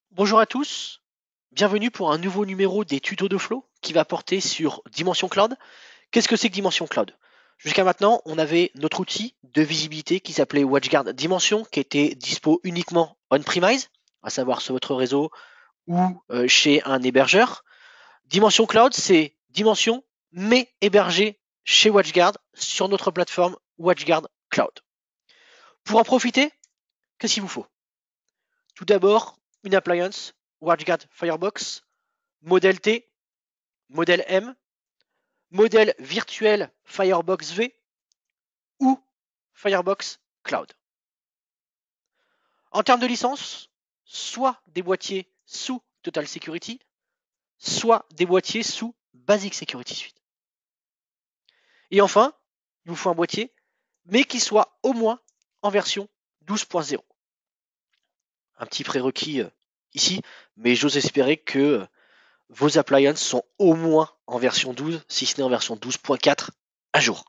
Bonjour à tous, bienvenue pour un nouveau numéro des tutos de Flow qui va porter sur Dimension Cloud. Qu'est-ce que c'est que Dimension Cloud? Jusqu'à maintenant, on avait notre outil de visibilité qui s'appelait WatchGuard Dimension qui était dispo uniquement on-premise, à savoir sur votre réseau ou chez un hébergeur. Dimension Cloud, c'est Dimension mais hébergé chez WatchGuard sur notre plateforme WatchGuard Cloud. Pour en profiter, qu'est-ce qu'il vous faut? Tout d'abord, une appliance WatchGuard Firebox, modèle T, modèle M, modèle virtuel Firebox V ou Firebox Cloud. En termes de licence, soit des boîtiers sous Total Security, soit des boîtiers sous Basic Security Suite. Et enfin, il vous faut un boîtier, mais qui soit au moins en version 12.0. Un petit prérequis ici, mais j'ose espérer que vos appliances sont au moins en version 12, si ce n'est en version 12.4 à jour.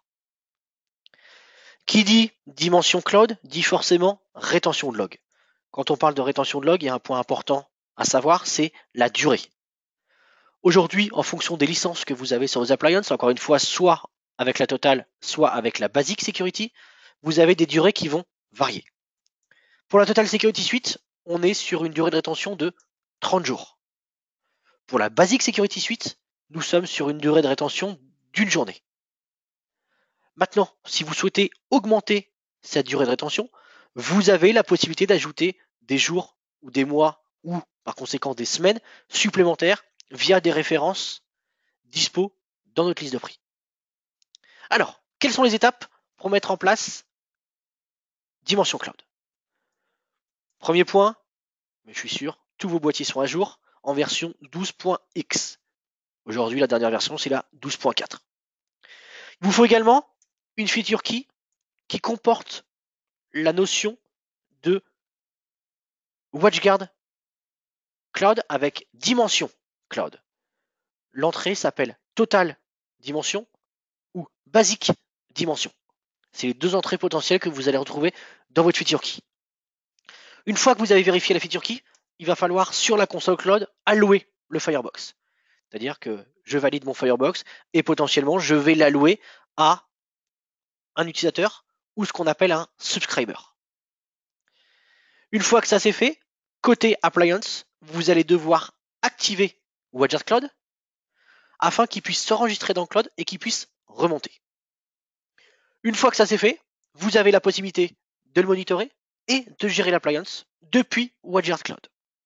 Qui dit dimension cloud dit forcément rétention de log. Quand on parle de rétention de log, il y a un point important à savoir, c'est la durée. Aujourd'hui, en fonction des licences que vous avez sur vos appliances, encore une fois, soit avec la Total, soit avec la Basic Security, vous avez des durées qui vont varier. Pour la Total Security Suite, on est sur une durée de rétention de 30 jours. Pour la Basic Security Suite, nous sommes sur une durée de rétention d'une journée. Maintenant, si vous souhaitez augmenter cette durée de rétention, vous avez la possibilité d'ajouter des jours ou des mois ou par conséquent des semaines supplémentaires via des références dispo dans notre liste de prix. Alors, quelles sont les étapes pour mettre en place Dimension Cloud? Premier point, mais je suis sûr, tous vos boîtiers sont à jour en version 12.x. Aujourd'hui, la dernière version, c'est la 12.4. Il vous faut également une feature key qui comporte la notion de WatchGuard Cloud avec Dimension Cloud. L'entrée s'appelle Total Dimension ou Basic Dimension. C'est les deux entrées potentielles que vous allez retrouver dans votre feature key. Une fois que vous avez vérifié la feature key, il va falloir sur la console cloud allouer le Firebox. C'est-à-dire que je valide mon Firebox et potentiellement je vais l'allouer à un utilisateur ou ce qu'on appelle un subscriber. Une fois que ça c'est fait, côté appliance, vous allez devoir activer WatchGuard Cloud afin qu'il puisse s'enregistrer dans le cloud et qu'il puisse remonter. Une fois que ça c'est fait, vous avez la possibilité de le monitorer et de gérer l'appliance depuis WatchGuard Cloud.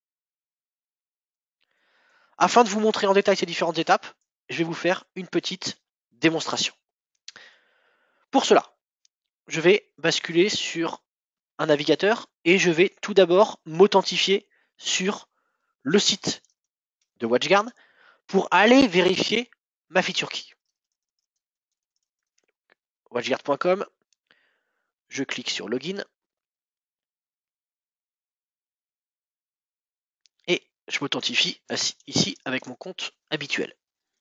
Afin de vous montrer en détail ces différentes étapes, je vais vous faire une petite démonstration. Pour cela, je vais basculer sur un navigateur et je vais tout d'abord m'authentifier sur le site de WatchGuard pour aller vérifier ma feature key. Watchguard.com, je clique sur Login et je m'authentifie ici avec mon compte habituel.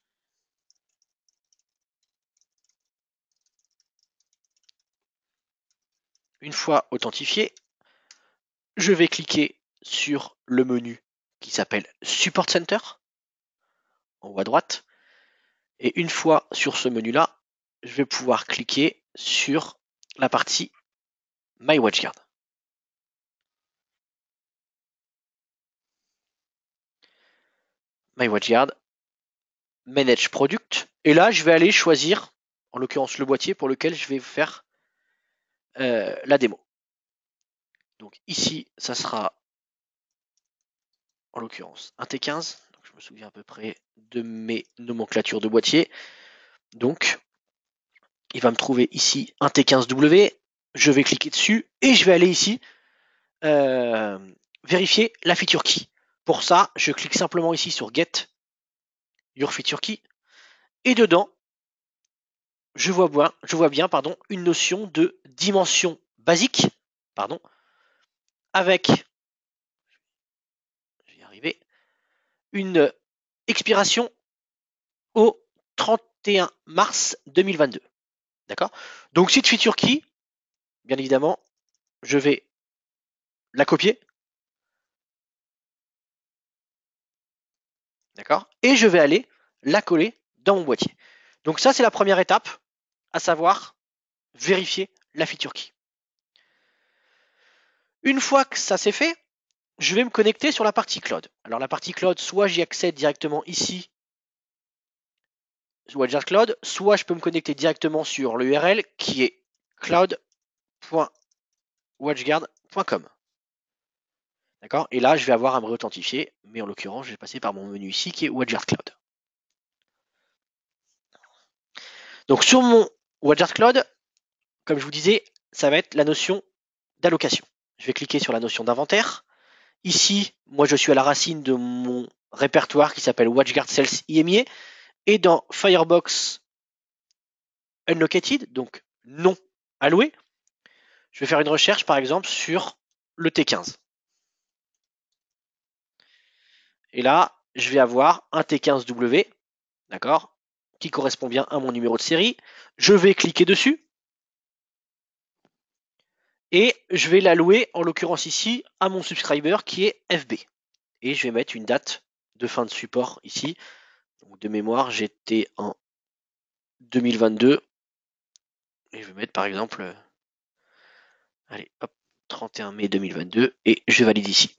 Une fois authentifié, je vais cliquer sur le menu qui s'appelle Support Center en haut à droite. Et une fois sur ce menu-là, je vais pouvoir cliquer sur la partie My WatchGuard. My WatchGuard, Manage Product. Et là, je vais aller choisir, en l'occurrence, le boîtier pour lequel je vais faire la démo. Donc ici, ça sera en l'occurrence un T15. Donc, je me souviens à peu près de mes nomenclatures de boîtier. Donc, il va me trouver ici un T15W. Je vais cliquer dessus et je vais aller ici vérifier la feature key. Pour ça, je clique simplement ici sur Get Your Feature Key et dedans, je vois bien une notion de dimension basique avec, je vais y arriver, une expiration au 31 mars 2022. D'accord? Donc cette feature key, bien évidemment, je vais la copier D'accord? Et je vais aller la coller dans mon boîtier. Donc ça, c'est la première étape, à savoir vérifier la feature key. Une fois que ça c'est fait, je vais me connecter sur la partie cloud. Alors la partie cloud, soit j'y accède directement ici, WatchGuard Cloud, soit je peux me connecter directement sur l'URL qui est cloud.watchguard.com. D'accord? Et là, je vais avoir à me réauthentifier, mais en l'occurrence, je vais passer par mon menu ici qui est WatchGuard Cloud. Donc sur mon WatchGuard Cloud, comme je vous disais, ça va être la notion d'allocation. Je vais cliquer sur la notion d'inventaire. Ici, moi je suis à la racine de mon répertoire qui s'appelle WatchGuard Sales IMIA. Et dans Firebox Unlocated, donc non alloué, je vais faire une recherche par exemple sur le T15. Et là, je vais avoir un T15W, d'accord, qui correspond bien à mon numéro de série. Je vais cliquer dessus et je vais l'allouer, en l'occurrence ici, à mon subscriber qui est FB. Et je vais mettre une date de fin de support ici. Donc de mémoire, j'étais en 2022. Et je vais mettre par exemple, allez, hop, 31 mai 2022 et je valide ici.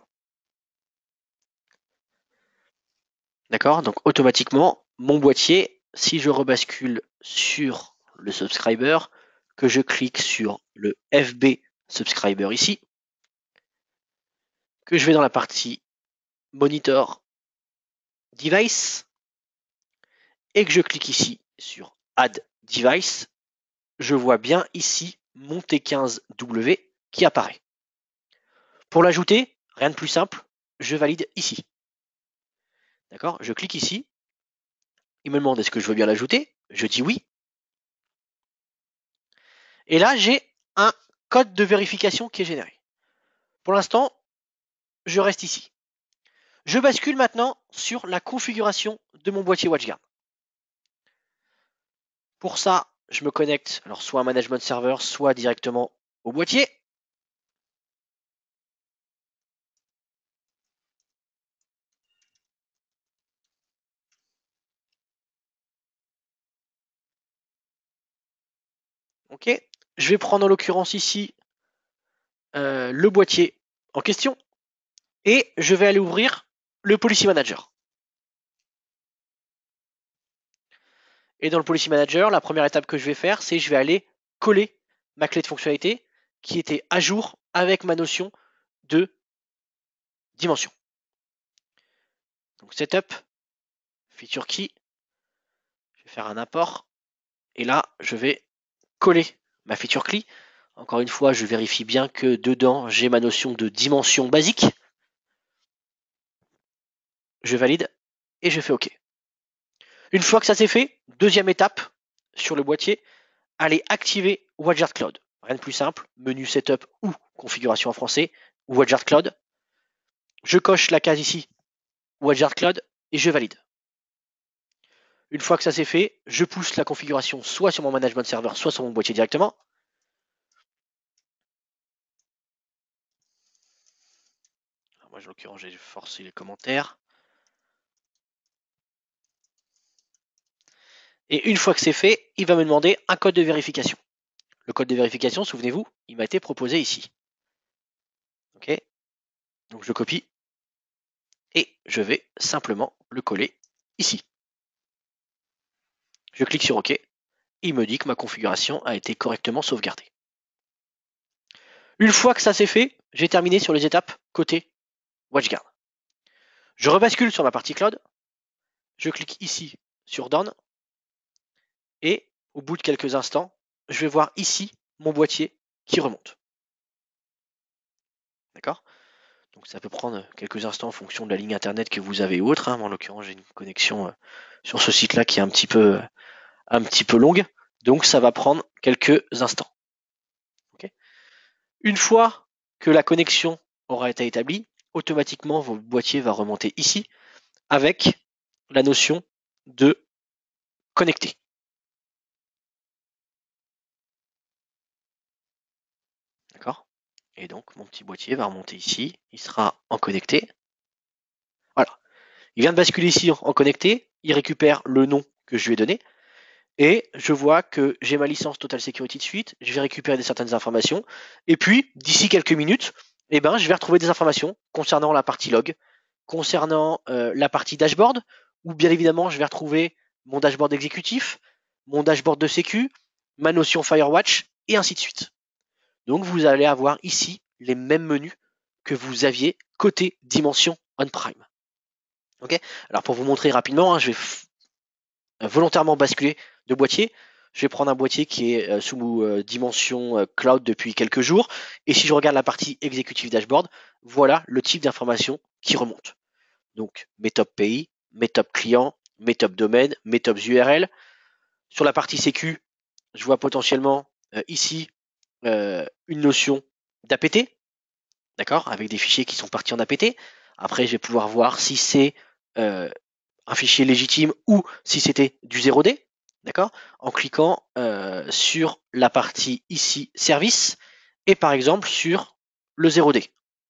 D'accord? Donc automatiquement, mon boîtier, si je rebascule sur le subscriber, que je clique sur le FB subscriber ici, que je vais dans la partie monitor device et que je clique ici sur add device, je vois bien ici mon T15W qui apparaît. Pour l'ajouter, rien de plus simple, je valide ici. D'accord? Je clique ici. Il me demande est-ce que je veux bien l'ajouter. Je dis oui. Et là, j'ai un code de vérification qui est généré. Pour l'instant, je reste ici. Je bascule maintenant sur la configuration de mon boîtier WatchGuard. Pour ça, je me connecte alors soit à Management Server, soit directement au boîtier. Ok. Je vais prendre en l'occurrence ici le boîtier en question et je vais aller ouvrir le Policy Manager. Et dans le Policy Manager, la première étape que je vais faire, c'est je vais aller coller ma clé de fonctionnalité qui était à jour avec ma notion de dimension. Donc Setup, Feature Key, je vais faire un import et là, je vais coller ma Feature Key. Encore une fois, je vérifie bien que dedans, j'ai ma notion de dimension basique. Je valide et je fais OK. Une fois que ça c'est fait, deuxième étape sur le boîtier, allez activer WatchGuard Cloud. Rien de plus simple, menu Setup ou configuration en français, WatchGuard Cloud. Je coche la case ici, WatchGuard Cloud, et je valide. Une fois que ça c'est fait, je pousse la configuration soit sur mon management server, soit sur mon boîtier directement. Alors moi, en l'occurrence, j'ai forcé les commentaires. Et une fois que c'est fait, il va me demander un code de vérification. Le code de vérification, souvenez-vous, il m'a été proposé ici. Ok. Donc je copie et je vais simplement le coller ici. Je clique sur OK et il me dit que ma configuration a été correctement sauvegardée. Une fois que ça c'est fait, j'ai terminé sur les étapes côté WatchGuard. Je rebascule sur ma partie cloud, je clique ici sur Done et au bout de quelques instants, je vais voir ici mon boîtier qui remonte. D'accord? Donc ça peut prendre quelques instants en fonction de la ligne internet que vous avez ou autre. Moi, en l'occurrence, j'ai une connexion sur ce site-là qui est un petit peu longue. Donc ça va prendre quelques instants. Okay. Une fois que la connexion aura été établie, automatiquement votre boîtier va remonter ici avec la notion de connecter. D'accord? Et donc mon petit boîtier va remonter ici, il sera en connecté. Voilà. Il vient de basculer ici en connecté, il récupère le nom que je lui ai donné, et je vois que j'ai ma licence Total Security de suite, je vais récupérer certaines informations, et puis d'ici quelques minutes, je vais retrouver des informations concernant la partie log, concernant la partie dashboard, où bien évidemment je vais retrouver mon dashboard exécutif, mon dashboard de sécu, ma notion Firewatch, et ainsi de suite. Donc vous allez avoir ici les mêmes menus que vous aviez côté dimension on-prime. Okay, alors pour vous montrer rapidement, je vais volontairement basculer de boîtier. Je vais prendre un boîtier qui est sous dimension cloud depuis quelques jours. Et si je regarde la partie exécutive dashboard, voilà le type d'information qui remonte. Donc mes top pays, mes top clients, mes top domaines, mes top URL. Sur la partie sécu, je vois potentiellement ici une notion d'APT, d'accord, avec des fichiers qui sont partis en APT. Après, je vais pouvoir voir si c'est un fichier légitime ou si c'était du 0D, d'accord, en cliquant sur la partie ici service et par exemple sur le 0D.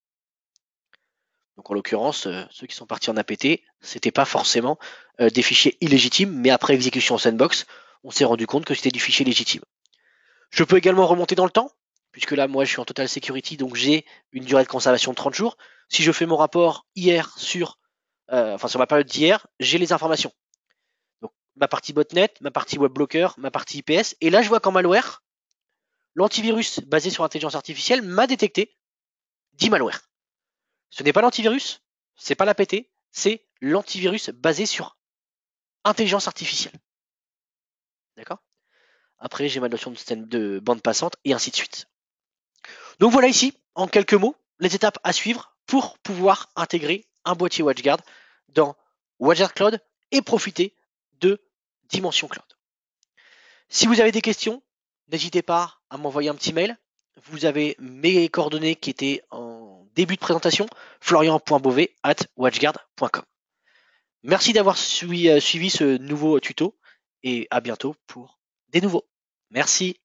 Donc en l'occurrence, ceux qui sont partis en APT, c'était pas forcément des fichiers illégitimes, mais après exécution en sandbox, on s'est rendu compte que c'était du fichier légitime. Je peux également remonter dans le temps, puisque là, moi, je suis en total security, donc j'ai une durée de conservation de 30 jours. Si je fais mon rapport hier sur ma période d'hier, j'ai les informations. Donc, ma partie botnet, ma partie web blocker, ma partie IPS. Et là, je vois qu'en malware, l'antivirus basé sur l'intelligence artificielle m'a détecté 10 malwares. Ce n'est pas l'antivirus, c'est pas l'APT, c'est l'antivirus basé sur intelligence artificielle. D'accord? Après, j'ai ma notion de bande passante et ainsi de suite. Donc voilà ici, en quelques mots, les étapes à suivre pour pouvoir intégrer un boîtier WatchGuard dans WatchGuard Cloud et profiter de Dimension Cloud. Si vous avez des questions, n'hésitez pas à m'envoyer un petit mail. Vous avez mes coordonnées qui étaient en début de présentation, florian.beauvais@watchguard.com. Merci d'avoir suivi ce nouveau tuto et à bientôt pour des nouveaux. Merci.